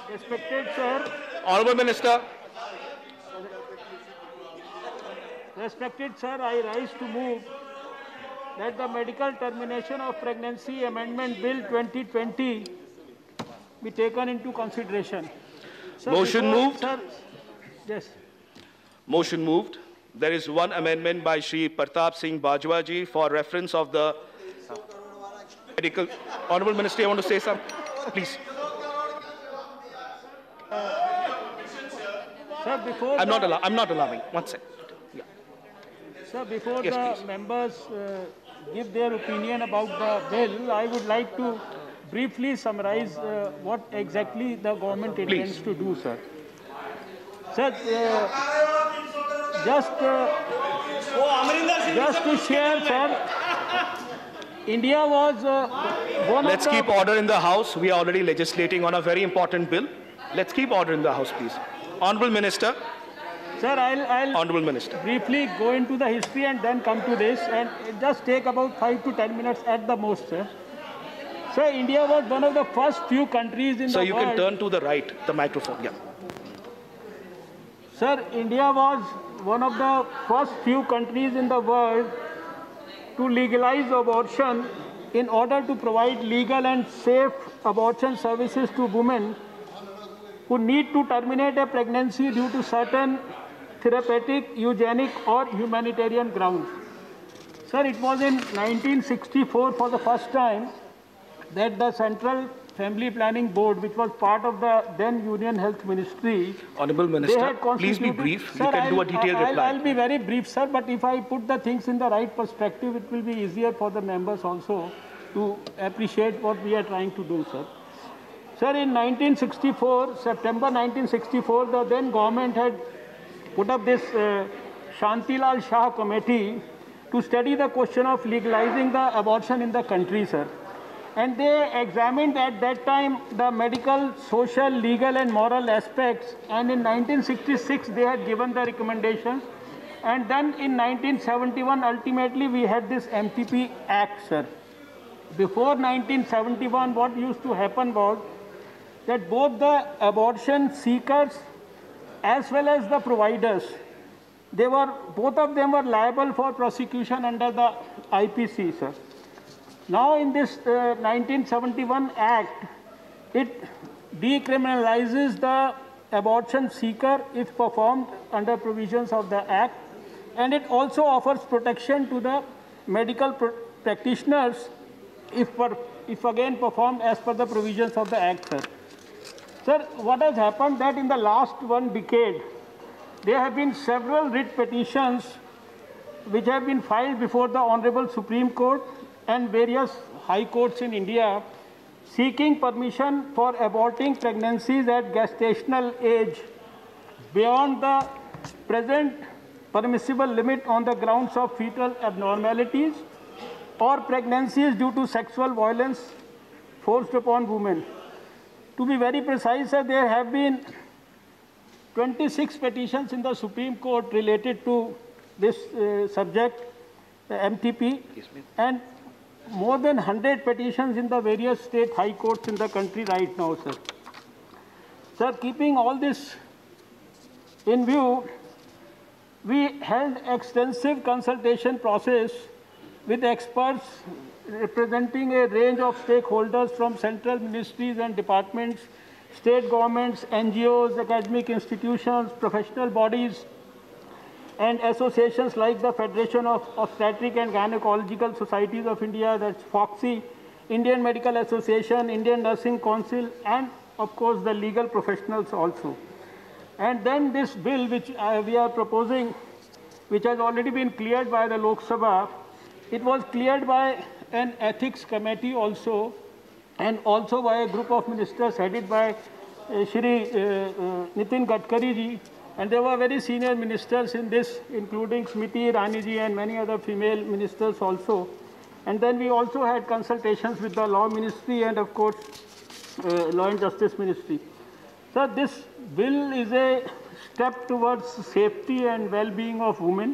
Respected sir, Honorable Minister. respected sir, I rise to move that the medical termination of pregnancy amendment bill 2020 be taken into consideration. Sir, Motion moved. Sir, yes. Motion moved. There is one amendment by Shri Pratap Singh Bajwa ji for reference of the medical. Honorable Minister, you want to say something? Please. Sir, before I'm not allowing. One second. Yeah. Sir, before Yes, the please. members give their opinion about the bill, I would like to briefly summarize what exactly the government intends to do, sir. Sir, just to share, sir, India was one Let's of the... keep order in the House. We are already legislating on a very important bill. Let's keep order in the House, please. Honorable Minister. Sir, I'll Honorable Minister. briefly go into the history and then come to this, and just take about 5 to 10 minutes at the most, sir. Sir, India was one of the first few countries in So the you world... can turn to the right, the microphone. Yeah. Sir, India was one of the first few countries in the world to legalize abortion in order to provide legal and safe abortion services to women who need to terminate a pregnancy due to certain therapeutic, eugenic or humanitarian grounds. Sir, it was in 1964 for the first time that the Central Family Planning Board, which was part of the then Union Health Ministry, Honorable Minister, please be brief. Sir, you can do a detailed reply. I'll be very brief, sir, but if I put the things in the right perspective, it will be easier for the members also to appreciate what we are trying to do, sir. Sir, in 1964, September 1964, the then government had put up this Shantilal Shah committee to study the question of legalizing the abortion in the country, sir. And they examined at that time the medical, social, legal and moral aspects, and in 1966 they had given the recommendations, and then in 1971 ultimately we had this MTP Act, sir. Before 1971 what used to happen was that both the abortion seekers as well as the providers, both of them were liable for prosecution under the IPC, sir. Now in this 1971 Act, it decriminalizes the abortion seeker if performed under provisions of the Act, and it also offers protection to the medical practitioners if again performed as per the provisions of the Act, sir. Sir, what has happened that in the last 1 decade, there have been several writ petitions which have been filed before the Honorable Supreme Court and various high courts in India seeking permission for aborting pregnancies at gestational age beyond the present permissible limit on the grounds of fetal abnormalities or pregnancies due to sexual violence forced upon women. To be very precise, sir, there have been 26 petitions in the Supreme Court related to this subject, MTP, and more than 100 petitions in the various state high courts in the country right now, sir. Sir, keeping all this in view, we held extensive consultation process with experts representing a range of stakeholders from central ministries and departments, state governments, NGOs, academic institutions, professional bodies, and associations like the Federation of Obstetric and Gynecological Societies of India, that's FOGSI, Indian Medical Association, Indian Nursing Council, and of course the legal professionals also. And then this bill which we are proposing, which has already been cleared by the Lok Sabha, it was cleared by an ethics committee also, and also by a group of ministers headed by Shri Nitin Gadkari ji. And there were very senior ministers in this, including Smriti Irani ji and many other female ministers also. And then we also had consultations with the Law Ministry and, of course, Law and Justice Ministry. So this bill is a step towards safety and well-being of women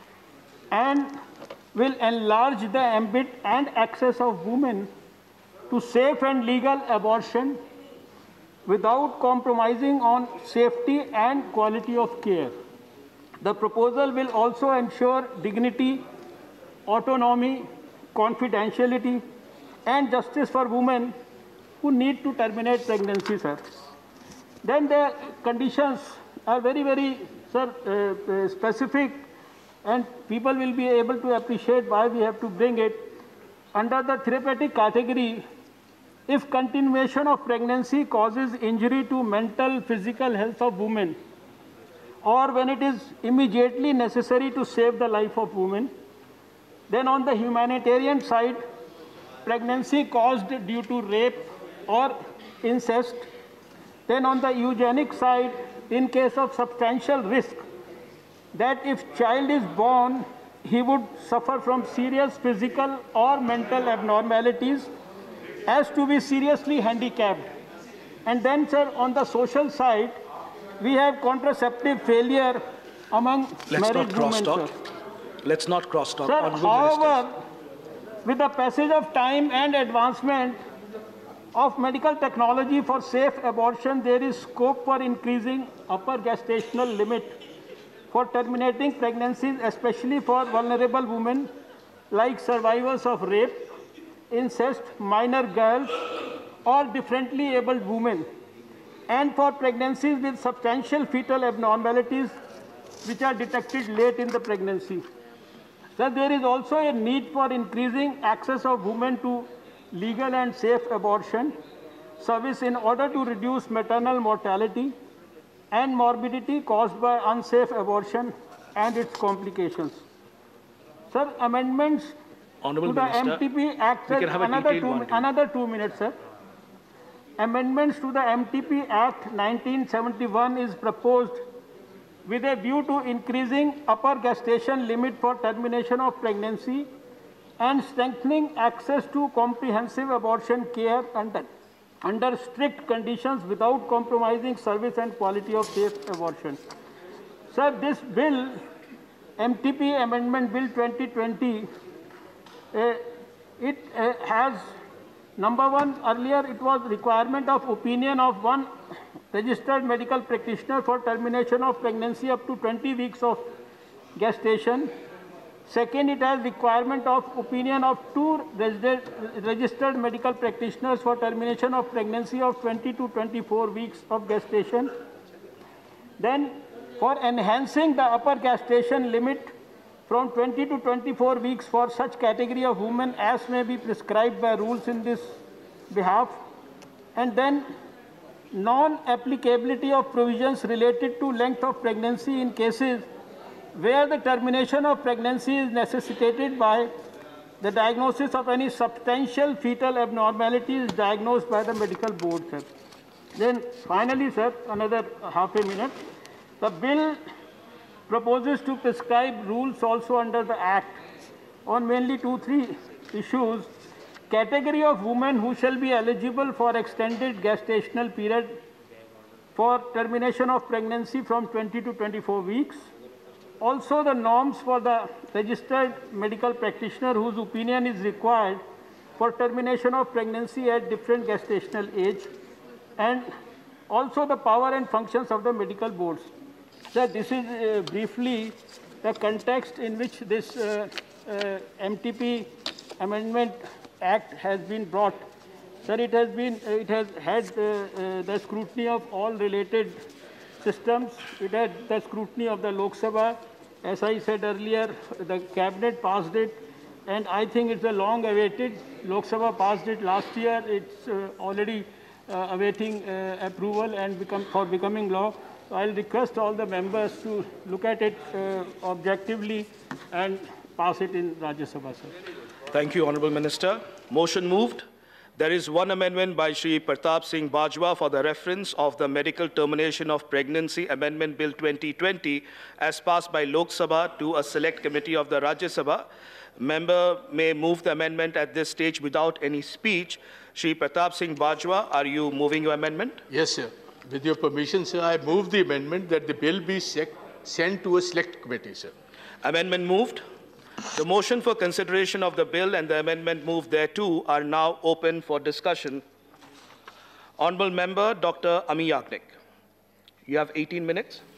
and will enlarge the ambit and access of women to safe and legal abortion without compromising on safety and quality of care. The proposal will also ensure dignity, autonomy, confidentiality, and justice for women who need to terminate pregnancy, sir. Then the conditions are very, very, sir, specific, and people will be able to appreciate why we have to bring it. Under the therapeutic category, if continuation of pregnancy causes injury to mental, physical health of women, or when it is immediately necessary to save the life of women, then on the humanitarian side, pregnancy caused due to rape or incest. Then on the eugenic side, in case of substantial risk, that if child is born, he would suffer from serious physical or mental abnormalities as to be seriously handicapped. And then, sir, on the social side, we have contraceptive failure among married women, sir. Let's not cross talk. Sir, however, with the passage of time and advancement of medical technology for safe abortion, there is scope for increasing upper gestational limit for terminating pregnancies, especially for vulnerable women like survivors of rape, incest, minor girls, or differently abled women, and for pregnancies with substantial fetal abnormalities which are detected late in the pregnancy. So there is also a need for increasing access of women to legal and safe abortion service in order to reduce maternal mortality and morbidity caused by unsafe abortion and its complications. Sir, amendments Honorable to the Minister, MTP Act, another 2 minutes, sir. Amendments to the MTP Act 1971 is proposed with a view to increasing upper gestation limit for termination of pregnancy and strengthening access to comprehensive abortion care under strict conditions without compromising service and quality of safe abortion. Sir, this bill, MTP Amendment Bill 2020, it has, number one, earlier it was requirement of opinion of one registered medical practitioner for termination of pregnancy up to 20 weeks of gestation. Second, it has requirement of opinion of 2 registered medical practitioners for termination of pregnancy of 20 to 24 weeks of gestation. Then, for enhancing the upper gestation limit from 20 to 24 weeks for such category of women as may be prescribed by rules in this behalf. And then, non-applicability of provisions related to length of pregnancy in cases where the termination of pregnancy is necessitated by the diagnosis of any substantial fetal abnormalities diagnosed by the medical board, sir. Then finally, sir, another half a minute. The bill proposes to prescribe rules also under the Act on mainly 2-3 issues. Category of women who shall be eligible for extended gestational period for termination of pregnancy from 20 to 24 weeks. Also the norms for the registered medical practitioner whose opinion is required for termination of pregnancy at different gestational age, and also the power and functions of the medical boards. So this is briefly the context in which this MTP Amendment Act has been brought. Sir, it has had the scrutiny of all related systems. It had the scrutiny of the Lok Sabha. As I said earlier, the Cabinet passed it, and I think it's a long-awaited. Lok Sabha passed it last year. It's already awaiting approval and becoming law. So I'll request all the members to look at it objectively and pass it in Rajya Sabha, sir. Thank you, Honorable Minister. Motion moved. There is one amendment by Shri Pratap Singh Bajwa for the reference of the Medical Termination of Pregnancy Amendment Bill 2020 as passed by Lok Sabha to a select committee of the Rajya Sabha. Member may move the amendment at this stage without any speech. Shri Pratap Singh Bajwa, are you moving your amendment? Yes, sir. With your permission, sir, I move the amendment that the bill be sent to a select committee, sir. Amendment moved. The motion for consideration of the bill and the amendment moved thereto are now open for discussion. Honourable Member Dr. Ami Yagnik. You have 18 minutes.